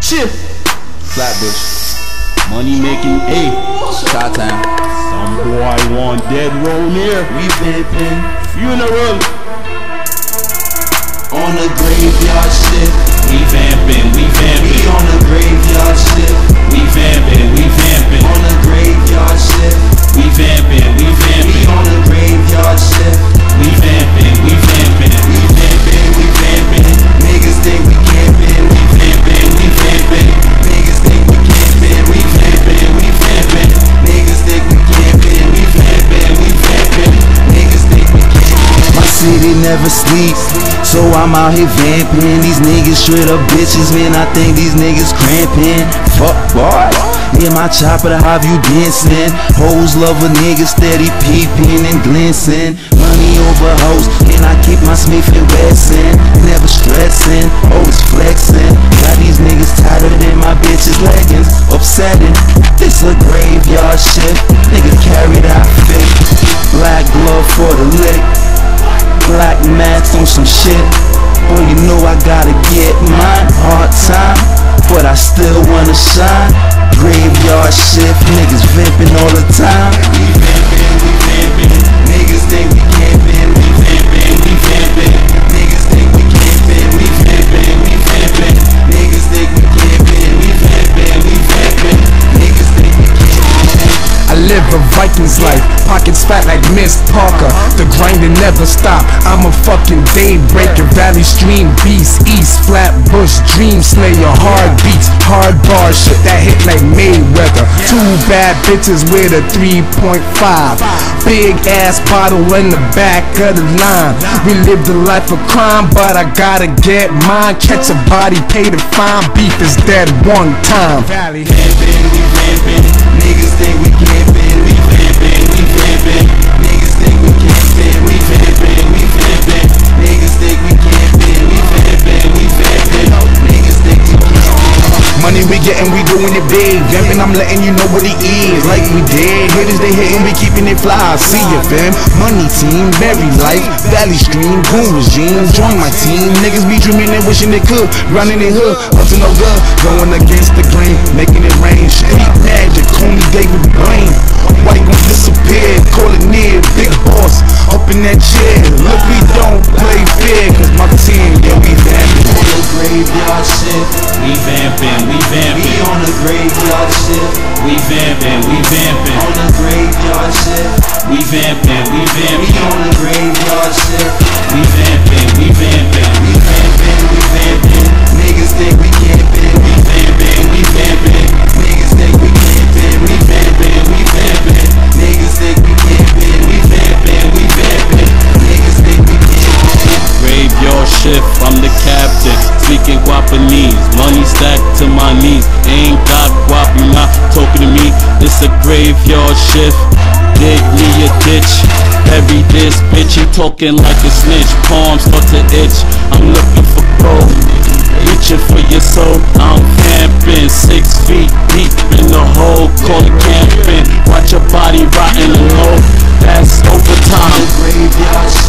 Shift. Flatbush. Money making A. Shot time. Some boy want dead roll here. We pimpin'. Funeral. On the graveyard shift. We vampin', we vampin'. We on the graveyard shift. We vampin', we vampin'. On the graveyard shift. We vampin', we vampin'. We on the graveyard shift. We vampin', we vampin'. We vampin', we vampin'. Niggas think we campin'. We vampin', we vampin'. Niggas think we campin'. We vampin', we vampin'. Niggas think we campin'. We vampin', we vampin'. Niggas think we campin'. My city never sleeps, so I'm out here vamping. These niggas straight up bitches, man, I think these niggas cramping. Fuck boy, in my chopper to have you dancing. Hoes love a nigga steady peeping and glancing. Money over hoes, and I keep my Smith and Wesson. Never stressing, always flexing. Got these niggas tighter than my bitches' leggings. Upsetting, this a graveyard shit. Nigga carried out fit. Black glove for the lick. Black mask on some shit. Boy, you know I gotta get mine. Hard time, but I still wanna shine. Graveyard shift, niggas vamping all the time. We vampin', we vampin'. Niggas think we campin'. We vampin', we vampin'. Niggas think we campin'. We vampin', we vampin'. Niggas think we campin'. We vampin', we vampin'. Niggas think we campin'. I live a Vikings life, pockets fat like Miss Parker. The grinding never stop, I'm a fucking daybreaker. Valley Stream beast, East Flatbush dream slayer. Hard beats, hard bars, shit that hit like Mayweather. Two bad bitches with a 3.5. Big ass bottle in the back of the line. We live the life of crime, but I gotta get mine. Catch a body, pay the fine, beef is dead one time. Valley. Vampin', we vampin'. Niggas think we campin'. We vampin', we vampin'. Niggas think we campin'. We vampin', we vampin'. Niggas think we campin'. We vampin', we vampin'. Niggas think we campin'. Money we gettin', we doing it big. Vampin', I'm letting you know what it is. Like we did, hitters they hittin', we keeping it fly. See ya fam, money team, berry life, Valley Stream, goon regime. Join my team, niggas be dreaming and wishing they could. Running in hood, up to no good, going against the grain, making it rain. Street magic, call me David Blaine. Why you gon' disappear? Call it near, big boss, up in that chair. Look, we don't play fair, cause my team, yeah, we vampin'. On the graveyard shit. We vampin', we vampin'. We on the graveyard shit. We vampin', we vampin'. On the graveyard shit. We vampin', we We vampin'. on the graveyard shit. We vampin', we vampin'. We vampin', we vampin'. Niggas think we campin'. We vampin', we vampin'. Niggas think we campin'. We vampin', we vampin'. Niggas think we campin'. We vampin', we vampin'. Niggas think we campin'. Graveyard shift, I'm the captain. Speaking Guapanese, money stacked to my knees. Ain't got guap, you not talking to me. It's a graveyard shift. Dig me a ditch. Bury this bitch, he talking like a snitch. Palms start to itch. I'm looking for gold. Reaching for your soul. I'm camping 6 feet deep in the hole. Call it camping. Watch your body rotting and low. That's overtime. Graveyard